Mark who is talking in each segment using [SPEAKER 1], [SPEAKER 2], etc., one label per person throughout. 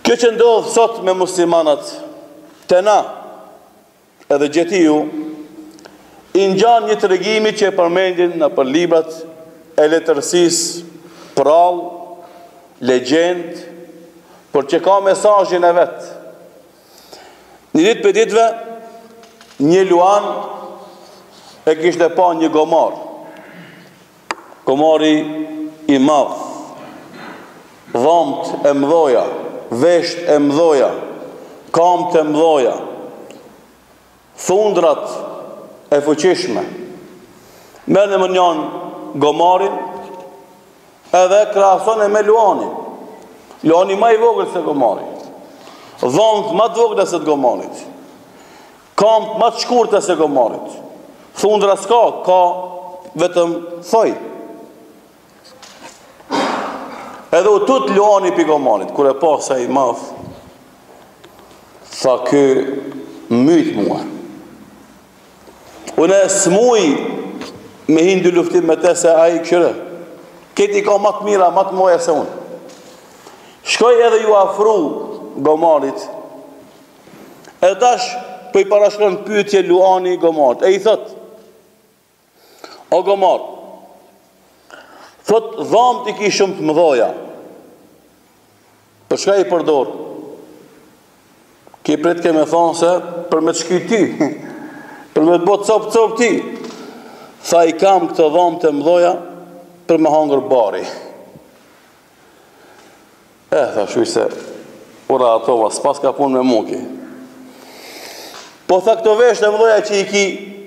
[SPEAKER 1] Kjo që ndodhë sot me muslimanat, të na, edhe gjetiju, i ngjan një tregimi që e përmendin në për librat e letërsisë, prall, legjend, por që ka mesazhin e vet. Një ditë për ditëve, një luan e kishte pa një gomar. Gomari i madh, dhamt e mdhoja, vesht e mdhoja, kamt e mdhoja, thundrat e fuqishme. Merë në mënjan gomarin edhe krahason e me luanin. Luani ma i vogël se gomari, dhamt ma të vogël se të gomarit, kamt ma të shkurtë se gomarit, thundra s'ka, ka vetëm thoj. Edhe u tut luani pi gomarit, kur e pa sa i madh, tha kë myt mua. Unë s'muj me hindu luftim me te se ai këshire. Këti ka matë mira, matë moja se unë. Shkoj edhe ju afru gomarit. E tash për i parashkron pyetje luani gomarit. E i thot, o gomar, thot dhamt i ki shumë të mëdhoja. Për shka i përdor? Ki prit ke me thonë se për me të shky ty, për me të botë cop ti. Tha i kam këtë dhamt të mëdhoja për me hangër bari. Tha shuj se ura atova, s'pas ka pun me muki. Po tha këto vesh të mëdhoja që i ki,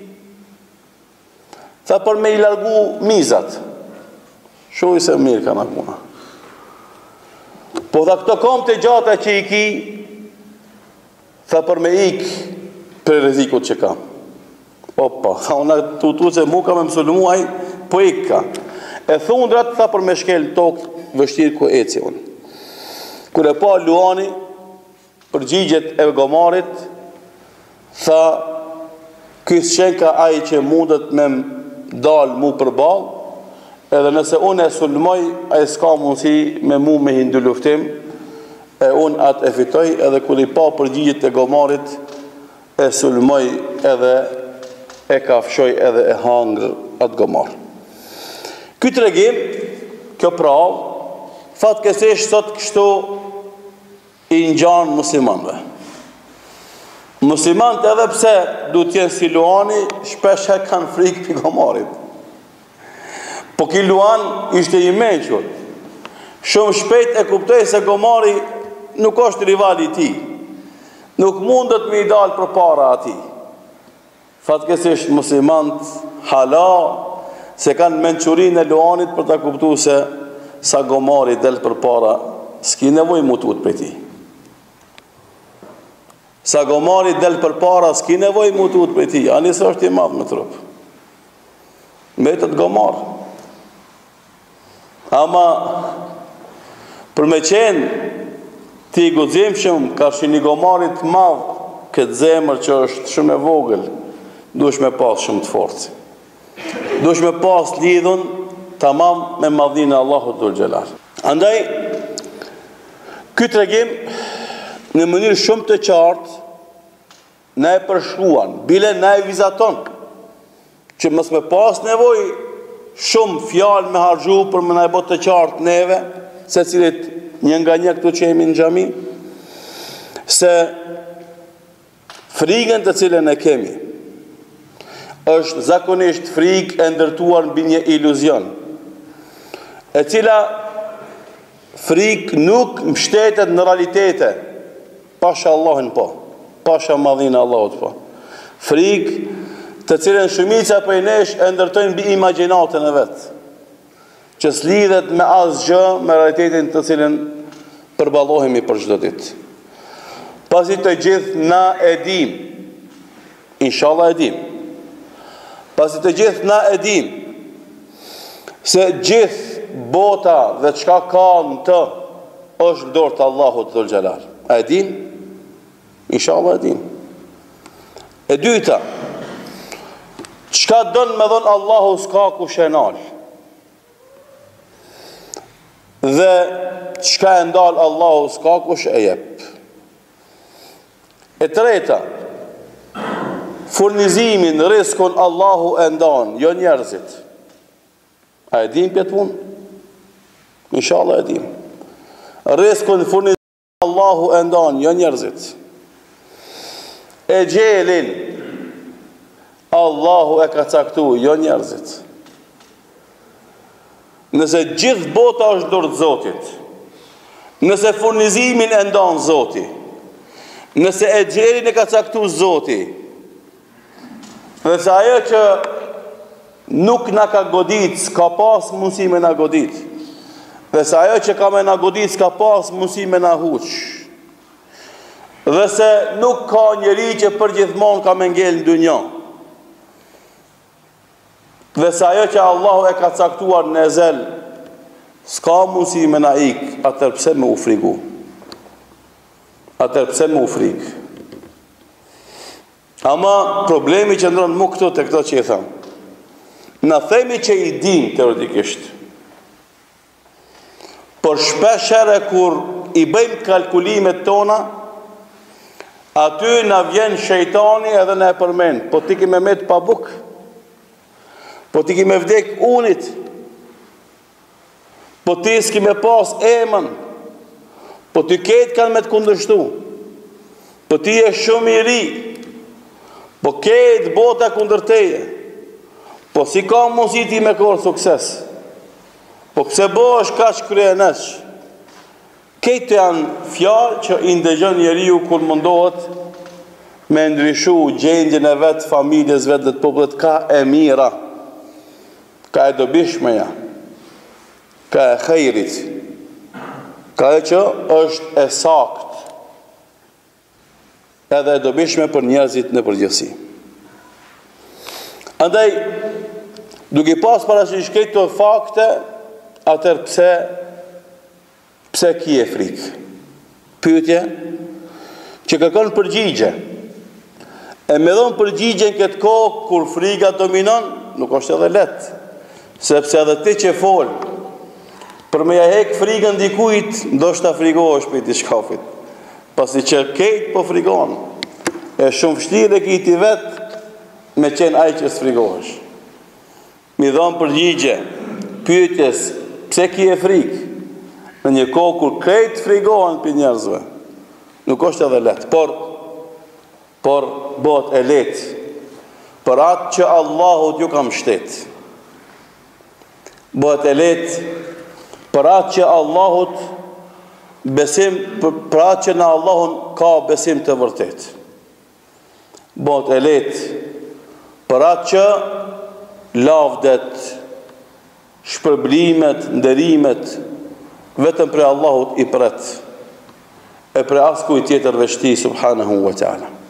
[SPEAKER 1] tha për me i largu mizat. Shuj se mirë ka në puna. Po tha këto kom të gjata që i ki, tha për me ik për rezikut që kam. Opa, tha unë tutu se mu ka me mësulmuaj, po ik ka. E thundrat, tha për me shkel tokë vështirë ku eci unë. Kër e pa luani, përgjigjet e gomarit, tha, kësë shenka aji që mundet me dalë mu për balë, edhe nëse unë e sulmoj, aji s'ka mundësi me mu me hindu luftim, e unë atë e fitoj, edhe kër i pa përgjigjet e gomarit, e sulmoj edhe e kafshoj edhe e hangër atë gomar. Këtë regim, kjo prallë, fatkeqësisht sot kështu i ngjan muslimanëve. Muslimanët edhe pse duhet të jenë si luani, shpesh e kanë frikë pi gomarit. Po ki luan ishte i mençur. Shumë shpejt e kuptoi se gomari nuk është rivali i tij. Nuk mundet me i dalë përpara atij. Fatkeqësisht muslimanët hala se kanë mençurinë e luanit për ta kuptuar se sa gomari del përpara, s'ki nevojë mutut për ti. Sa gomari del përpara, s'ki nevojë mutut për ti. Ani së është i madhë me trup. Metët gomar. Ama, për me qenë, ti i guximshëm, ka shi një gomarit madhë, këtë zemër që është shumë e vogël, duhesh me pas shumë të forcë. Duhesh me pas lidhun, tamam me madhinë e Allahut dhul xhelal. Andaj, këtë regim, në mënyrë shumë të qartë, na e përshkruan, bile na e vizaton, që mos me pas nevoj shumë fjalë me harxhu për më na e bot të qartë neve, se cilit një nga një këtu që jemi në xhami, se frikën të cilën e kemi, është zakonisht frikë e ndërtuar mbi një iluzion, e cila frikë nuk mbështetet në realitete, pasha Allahin po, pasha madhinë Allahut po. Frikë të cilën shumica prej nesh e ndërtojnë mbi imagjinatën e vet, që s'lidhet me asgjë me realitetin të cilën përballohemi për çdo ditë. Pasi të gjithë na e dim, inshallah e dim, pasi të gjithë na e dim, se gjithë bota dhe çka ka në të është në dorë të Allahut dhul xhelal. A e din? Inshallah e din. E dyta, çka don me dhon Allahu s'ka kush e nal. Dhe çka e ndal Allahu s'ka kush e jep. E treta, furnizimin, riskun Allahu e ndan, jo njerëzit. A e dim këtë punë? Inshallah e dim. Riskun, furnizimin Allahu e ndan, jo njerëzit. E gjelin, Allahu e ka caktu, jo njerëzit. Nëse gjithë bota është dorë të Zotit, nëse furnizimin e ndan Zoti, nëse e gjelin e ka caktu Zoti, dhe se ajo që nuk na ka godit, s'ka pas mundësi me na godit, dhe se ajo që ka me na godit, s'ka pas mundësi me na huq, dhe se nuk ka njeri që përgjithmon ka me ngel në dynja, dhe se ajo që Allahu e ka caktuar në ezel, s'ka mundësi me na ik, atër pse me u frigu? Atër pse me u frig? Ama problemi që ndronë mu këto të këto që i thamë. Në themi që i dim teoretikisht, por shpeshere kur i bëjmë kalkulimet tona, aty në vjen shejtani edhe në e përmen, po ti ki me met pa buk, po ti ki me vdek unit, po ti s'ki me pas emën, po ti ketë kanë me të kundështu, po ti e shumë i ri, po ketë bota kundërteje, po si ka mundësi ti me korë sukses, po këse bo është ka që krye nësh, ketë janë fjalë që i ndëgjën njeriu kur mundohet me ndryshu gjendjen e vetë, familjes vetë dhe të popullet, ka e mira, ka e dobishmeja, ka e khejrit, ka e që është e sakt, edhe e dobishme për njerëzit në përgjithësi. Andaj, duke pas parasysh këto fakte, atër pse ki e frikë? Pyetje që kërkon përgjigje. E me dhonë përgjigje në këtë kohë kur frika dominon, nuk është edhe letë, sepse edhe ti që folë, për me ja hek frikën dikujt, ndoshta frigohesh për t'i shkafit. Pasi që kejt po frigon, e shumë vështirë e kiti vetë me qenë aj që s'frigohesh. Mi dhonë përgjigje, pyetjes, pse ki e frikë? Në një kohë kur kejt frigohen për njerëzve, nuk është edhe letë, por bot e letë, për atë që Allahut ju kam shtetë. Bot e letë, për atë që Allahut besim, për atë që në Allahun ka besim të vërtet. Bot e letë, për atë që lavdet, shpërblimet, nderimet, vetëm për Allahut i pret, e për askuj tjetër veçti, subhanahu wa ta'ala.